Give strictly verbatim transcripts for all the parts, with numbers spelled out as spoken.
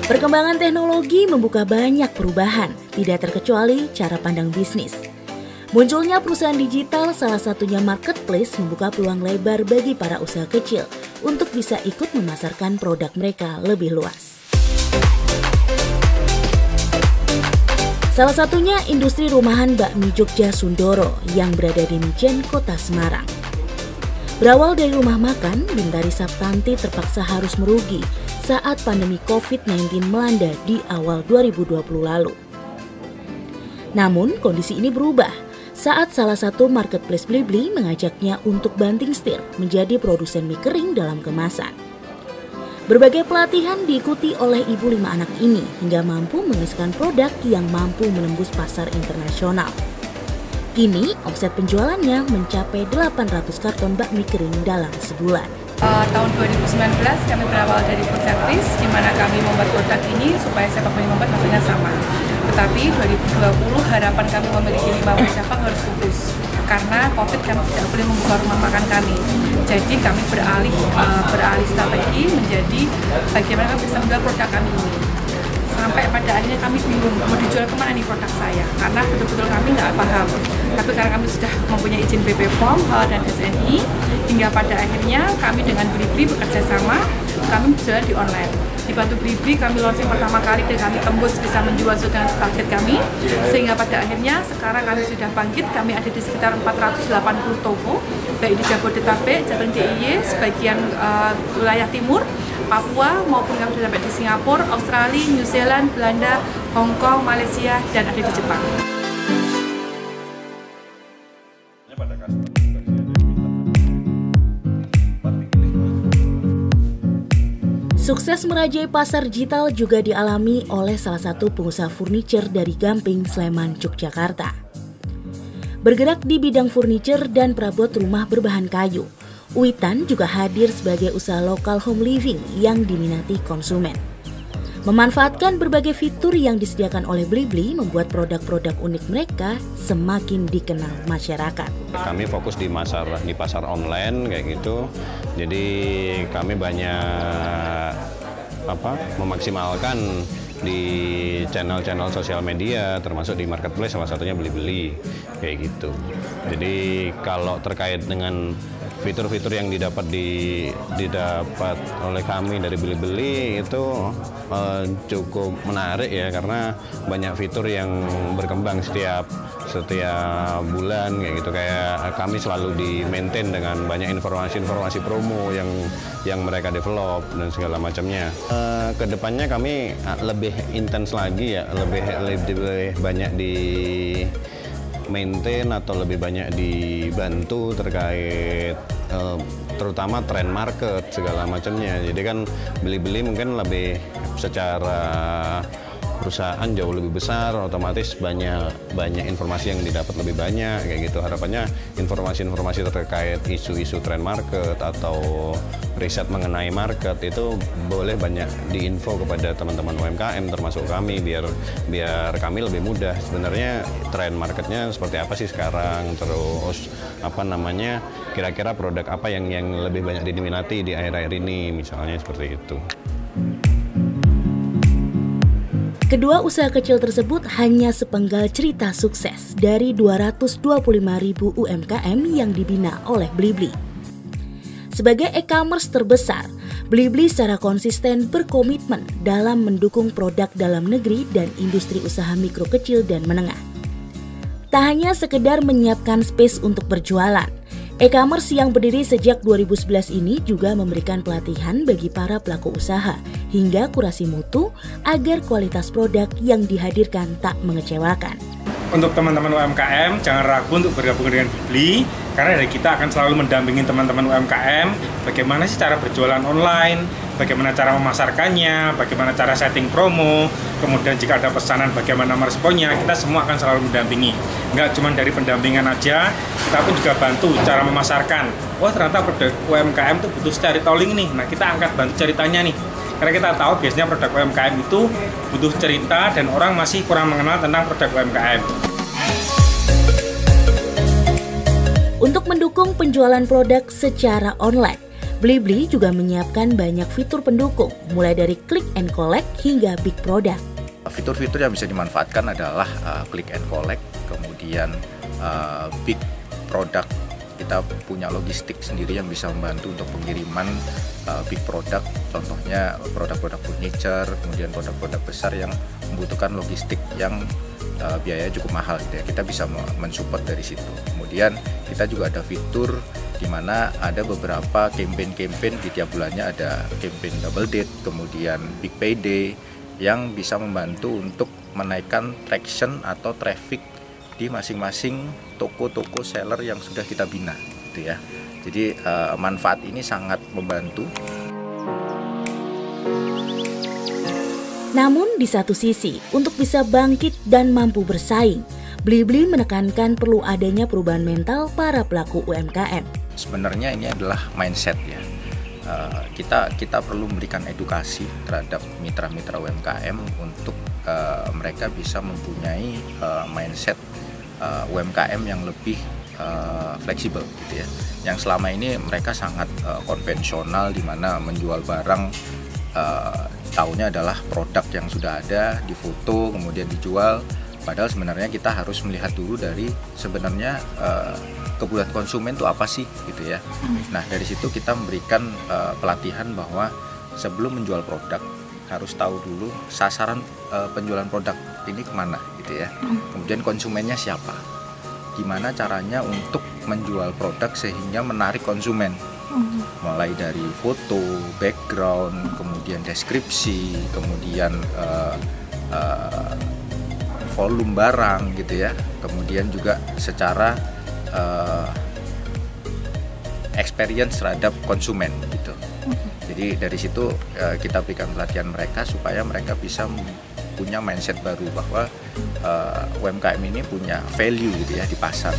Perkembangan teknologi membuka banyak perubahan, tidak terkecuali cara pandang bisnis. Munculnya perusahaan digital, salah satunya marketplace, membuka peluang lebar bagi para usaha kecil untuk bisa ikut memasarkan produk mereka lebih luas. Salah satunya industri rumahan bakmi Jogja Sundoro yang berada di Mijen, Kota Semarang. Berawal dari rumah makan, Bintari Saptanti terpaksa harus merugi saat pandemi covid sembilan belas melanda di awal dua ribu dua puluh lalu. Namun, kondisi ini berubah saat salah satu marketplace Blibli mengajaknya untuk banting setir menjadi produsen mie kering dalam kemasan. Berbagai pelatihan diikuti oleh ibu lima anak ini hingga mampu menghasilkan produk yang mampu menembus pasar internasional. Kini, omset penjualannya mencapai delapan ratus karton bakmi kering dalam sebulan. Uh, tahun dua ribu sembilan belas kami berawal dari food service, di mana kami membuat produk ini supaya siapapun yang membuat hasilnya sama. Tetapi dua ribu dua puluh harapan kami memiliki lima belas cabang harus putus karena Covid kami tidak boleh membuka rumah makan kami. Jadi kami beralih uh, beralih strategi menjadi bagaimana kami bisa menjual produk kami ini. Sampai pada akhirnya kami bingung mau dijual kemana nih produk saya, karena betul-betul kami nggak paham. Tapi karena kami sudah mempunyai izin B P P O M, H A L dan S N I, hingga pada akhirnya kami dengan Blibli bekerja sama, kami berjualan di online. Dibantu Blibli kami launching pertama kali dan kami tembus bisa menjual sesuai dengan target kami, sehingga pada akhirnya sekarang kami sudah bangkit, kami ada di sekitar empat ratus delapan puluh toko, baik di Jabodetabek, Jateng D I Y, sebagian uh, wilayah timur, Papua, maupun kami sudah sampai di Singapura, Australia, New Zealand, Belanda, Hong Kong, Malaysia, dan ada di Jepang. Sukses merajai pasar digital juga dialami oleh salah satu pengusaha furniture dari Gamping, Sleman, Yogyakarta. Bergerak di bidang furniture dan perabot rumah berbahan kayu, Uitan juga hadir sebagai usaha lokal home living yang diminati konsumen. Memanfaatkan berbagai fitur yang disediakan oleh Blibli membuat produk-produk unik mereka semakin dikenal masyarakat. Kami fokus di pasar di pasar online kayak gitu. Jadi kami banyak apa memaksimalkan di channel-channel sosial media, termasuk di marketplace salah satunya Blibli kayak gitu. Jadi kalau terkait dengan fitur-fitur yang didapat di didapat oleh kami dari Blibli itu uh, cukup menarik ya, karena banyak fitur yang berkembang setiap setiap bulan kayak gitu. Kayak kami selalu di maintain dengan banyak informasi-informasi promo yang yang mereka develop dan segala macamnya. Uh, kedepannya kami lebih intens lagi ya, lebih lebih banyak di maintain atau lebih banyak dibantu terkait eh, terutama tren market segala macamnya. Jadi kan Blibli mungkin lebih secara perusahaan jauh lebih besar, otomatis banyak banyak informasi yang didapat lebih banyak kayak gitu. Harapannya informasi-informasi terkait isu-isu tren market atau riset mengenai market itu boleh banyak diinfo kepada teman-teman U M K M termasuk kami, biar biar kami lebih mudah sebenarnya tren marketnya seperti apa sih sekarang, terus apa namanya kira-kira produk apa yang yang lebih banyak diminati di akhir-akhir ini misalnya seperti itu. Kedua usaha kecil tersebut hanya sepenggal cerita sukses dari dua ratus dua puluh lima ribu U M K M yang dibina oleh Blibli. Sebagai e-commerce terbesar, Blibli secara konsisten berkomitmen dalam mendukung produk dalam negeri dan industri usaha mikro kecil dan menengah. Tak hanya sekedar menyiapkan space untuk berjualan, e-commerce yang berdiri sejak dua ribu sebelas ini juga memberikan pelatihan bagi para pelaku usaha hingga kurasi mutu agar kualitas produk yang dihadirkan tak mengecewakan. Untuk teman-teman U M K M, jangan ragu untuk bergabung dengan Blibli, karena dari kita akan selalu mendampingi teman-teman U M K M bagaimana sih cara berjualan online, bagaimana cara memasarkannya, bagaimana cara setting promo, kemudian jika ada pesanan bagaimana meresponnya, kita semua akan selalu mendampingi. Nggak cuma dari pendampingan aja, kita pun juga bantu cara memasarkan. Wah, ternyata produk U M K M itu butuh storytelling nih, nah kita angkat bantu ceritanya nih. Karena kita tahu biasanya produk U M K M itu butuh cerita dan orang masih kurang mengenal tentang produk U M K M. Untuk mendukung penjualan produk secara online, Blibli juga menyiapkan banyak fitur pendukung, mulai dari click and collect hingga big product. Fitur-fitur yang bisa dimanfaatkan adalah uh, click and collect, kemudian uh, big product. Kita punya logistik sendiri yang bisa membantu untuk pengiriman uh, big product, contohnya produk-produk furniture, kemudian produk-produk besar yang membutuhkan logistik yang uh, biayanya cukup mahal gitu ya. Kita bisa mensupport dari situ. Kemudian kita juga ada fitur di mana ada beberapa campaign-campaign di tiap bulannya, ada campaign double date, kemudian big payday yang bisa membantu untuk menaikkan traction atau traffic di masing-masing toko-toko seller yang sudah kita bina gitu ya. Jadi uh, manfaat ini sangat membantu. Namun di satu sisi, untuk bisa bangkit dan mampu bersaing, Blibli menekankan perlu adanya perubahan mental para pelaku U M K M. Sebenarnya ini adalah mindset ya. Uh, kita kita perlu memberikan edukasi terhadap mitra-mitra U M K M untuk uh, mereka bisa mempunyai uh, mindset uh, U M K M yang lebih uh, fleksibel gitu ya. Yang selama ini mereka sangat uh, konvensional, di mana menjual barang uh, taunya adalah produk yang sudah ada, difoto kemudian dijual. Padahal sebenarnya kita harus melihat dulu dari sebenarnya uh, kebutuhan konsumen itu apa sih gitu ya. Nah dari situ kita memberikan uh, pelatihan bahwa sebelum menjual produk harus tahu dulu sasaran uh, penjualan produk ini kemana gitu ya. Kemudian konsumennya siapa, gimana caranya untuk menjual produk sehingga menarik konsumen. Mulai dari foto, background, kemudian deskripsi, kemudian uh, uh, volume barang gitu ya. Kemudian juga secara Uh, experience terhadap konsumen gitu. Jadi dari situ uh, kita berikan pelatihan mereka supaya mereka bisa punya mindset baru bahwa uh, U M K M ini punya value gitu ya di pasar.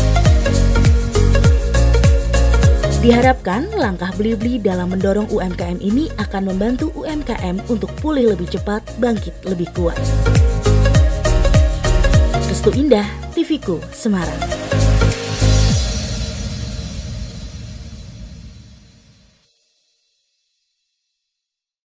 Diharapkan langkah Blibli dalam mendorong U M K M ini akan membantu U M K M untuk pulih lebih cepat, bangkit lebih kuat. Restu Indah, T V ku Semarang.